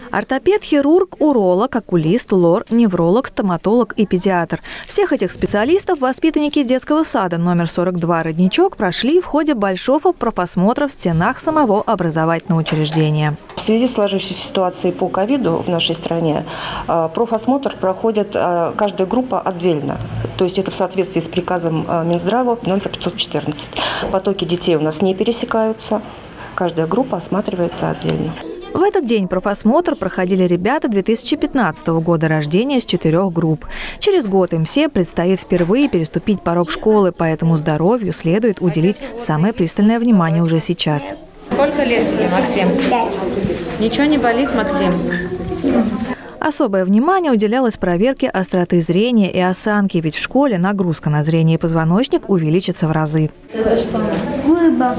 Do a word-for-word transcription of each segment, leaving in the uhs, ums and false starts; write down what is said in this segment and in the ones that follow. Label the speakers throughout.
Speaker 1: Ортопед, хирург, уролог, окулист, лор, невролог, стоматолог и педиатр. Всех этих специалистов воспитанники детского сада номер сорок два «Родничок» прошли в ходе большого профосмотра в стенах самого образовательного учреждения.
Speaker 2: В связи с сложившейся ситуацией по ковиду в нашей стране профосмотр проходит каждая группа отдельно. То есть это в соответствии с приказом Минздрава номер пятьсот четырнадцать. Потоки детей у нас не пересекаются. Каждая группа осматривается отдельно.
Speaker 1: В этот день профосмотр проходили ребята две тысячи пятнадцатого года рождения с четырех групп. Через год им все предстоит впервые переступить порог школы, поэтому здоровью следует уделить самое пристальное внимание уже сейчас.
Speaker 3: Сколько лет тебе, Максим? Пять. Ничего не болит, Максим?
Speaker 1: Особое внимание уделялось проверке остроты зрения и осанки, ведь в школе нагрузка на зрение и позвоночник увеличится в разы.
Speaker 4: Рыба.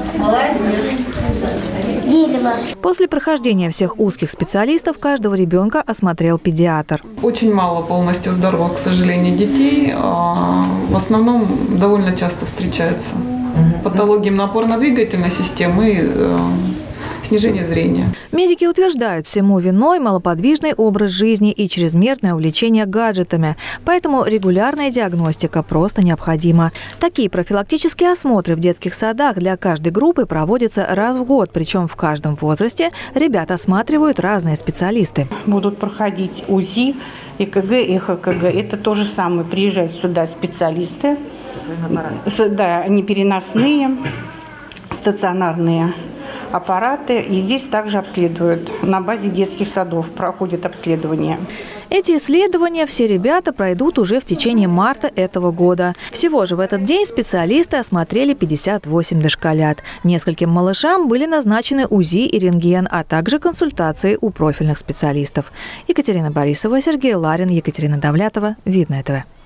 Speaker 4: Дерево.
Speaker 1: После прохождения всех узких специалистов каждого ребенка осмотрел педиатр.
Speaker 5: Очень мало полностью здоровых, к сожалению, детей. В основном довольно часто встречается патологии опорно-двигательной системы и снижение зрения.
Speaker 1: Медики утверждают, всему виной малоподвижный образ жизни и чрезмерное увлечение гаджетами. Поэтому регулярная диагностика просто необходима. Такие профилактические осмотры в детских садах для каждой группы проводятся раз в год. Причем в каждом возрасте ребят осматривают разные специалисты.
Speaker 6: Будут проходить УЗИ, ЭКГ, ЭХКГ. Это то же самое. Приезжают сюда специалисты. Да, они переносные, стационарные аппараты. И здесь также обследуют. На базе детских садов проходит обследование.
Speaker 1: Эти исследования все ребята пройдут уже в течение марта этого года. Всего же в этот день специалисты осмотрели пятьдесят восемь дошколят. Нескольким малышам были назначены УЗИ и рентген, а также консультации у профильных специалистов. Екатерина Борисова, Сергей Ларин, Екатерина Давлятова. Видное ТВ.